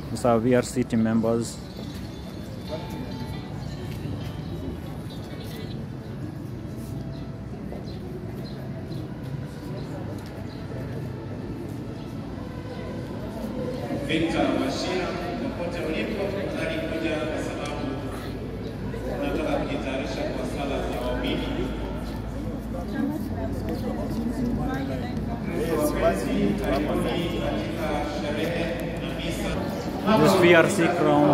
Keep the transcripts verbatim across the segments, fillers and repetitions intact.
These are V R C team members. Thika Washira, popote ulipo, tafadhali kuja kwa sababu tunataka kujitayarisha kwa sala za waumini. This V R C crown.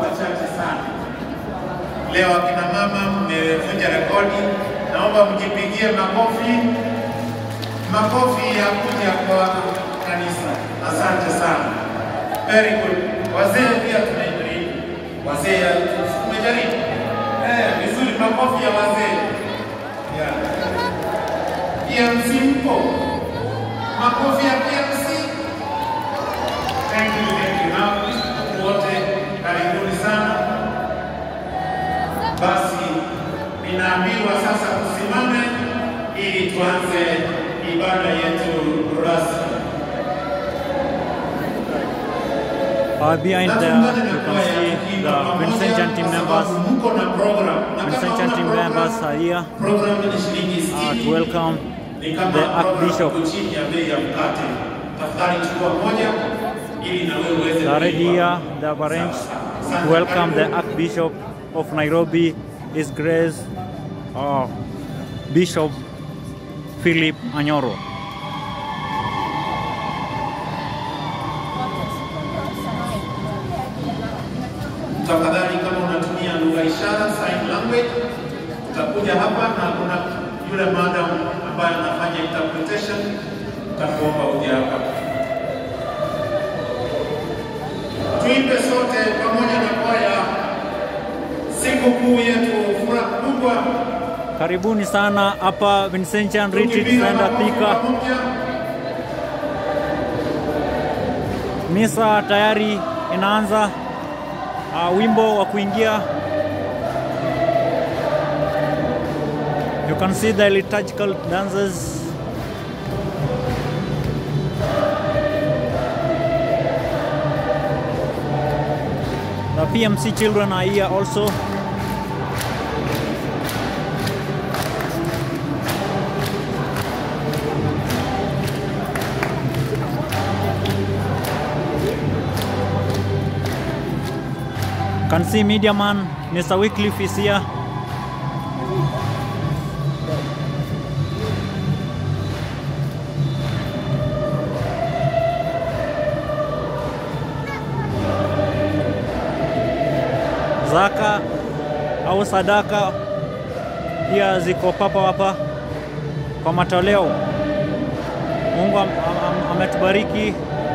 Leo akina mama mmevunja rekodi, naomba mjipigie makofi. Makofi ya kuja kwa kanisa. Asante sana. Very good. Wazee pia tunaendelea. Wazee tumejaribu. Eh, vizuri, makofi ya wazee. Yeah. P M C mpo. Makofi ya P M C. Thank you, thank you. Now, wote karibuni sana. Basi ninaambiwa sasa tusimame ili tuanze ibada yetu rasmi. Uh, behind there, you can see the Vincentian team members. Vincentian team members are here uh, to welcome the Archbishop. They are ready here. They have arranged to welcome the Archbishop of Nairobi, His Grace uh, Bishop Philip Anyolo. Tafadhali kama unatumia lugha ishara, sign language, utakuja hapa na kuna yule madam ambaye anafanya interpretation, utakuomba uje hapa. Tuimbe sote pamoja na kwaya siku kuu yetu, furaha kubwa. Karibuni sana hapa Vincentian Retreat Center Thika. Misa tayari inaanza. Uh, wimbo wa kuingia. You can see the liturgical dances. The P M C children are here also. Can see media man Mister Wycliffe is here. Zaka au sadaka pia ziko papa hapa kwa matoleo. Mungu am, am, ametubariki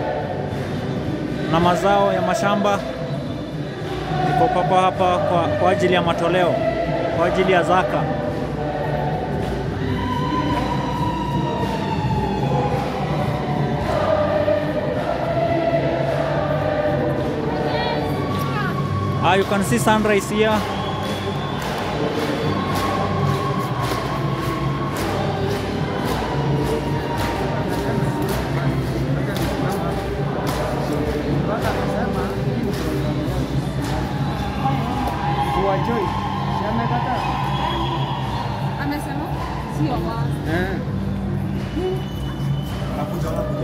na mazao ya mashamba. Iko papa hapa kwa, kwa ajili ya matoleo, kwa ajili ya zaka. Ah, you can see sunrise here. Joy, si amekata. Amesema sio wa. Eh. Nakuja nakuja.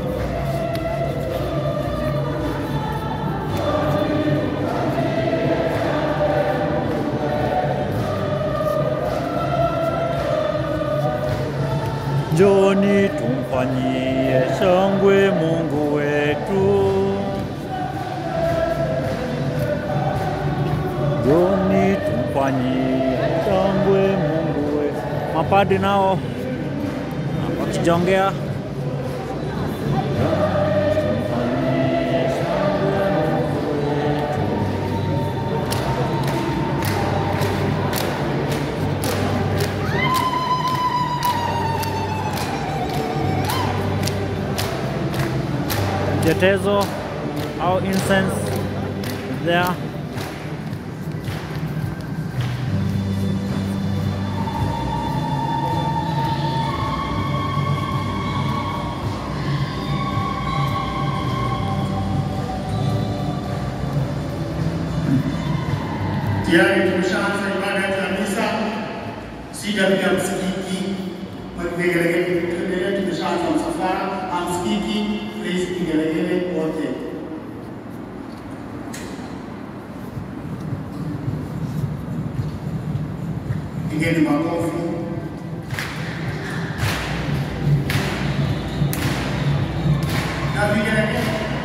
Njoni tumfanyie shangwe Mungu wetu. Njoni tumfanyie shangwe Mungu wetu. Mapadri nao wakijongea. Jetezo au incense there. Tayari tumeshaanza ibada ya kanisa, sija pia msikiti. Mwegelegele tuendelee, tumeshaanza msafara, msikiti, please kigelegele wote. Pigeni makofi. Na vigelegele.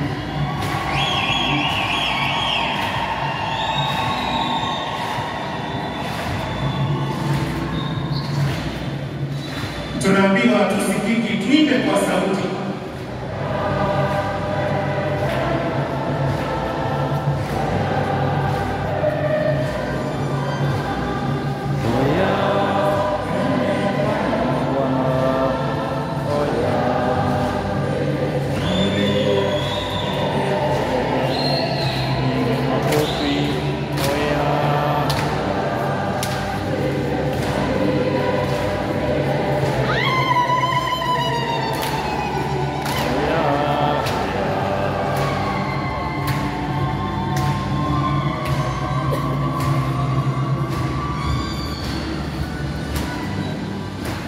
Tunaambiwa tusikiki, tuimbe kwa sauti.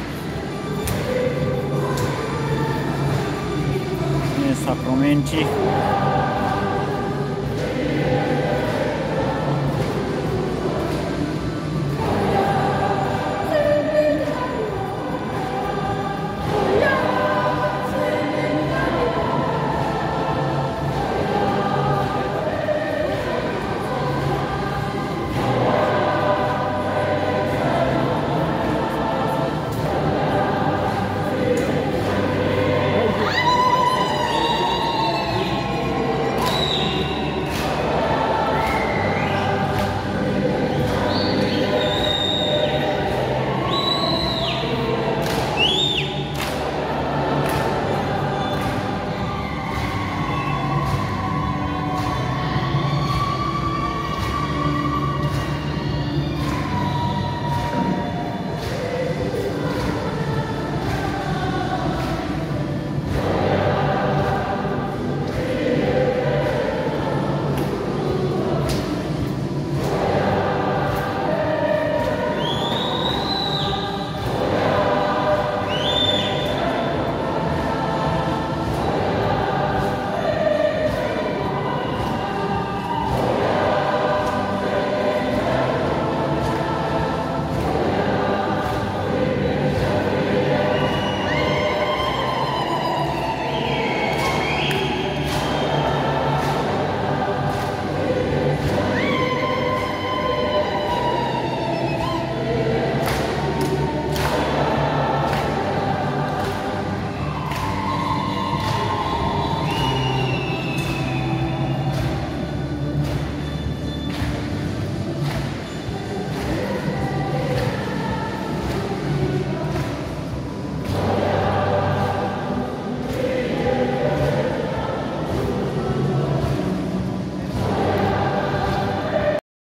Sacramenti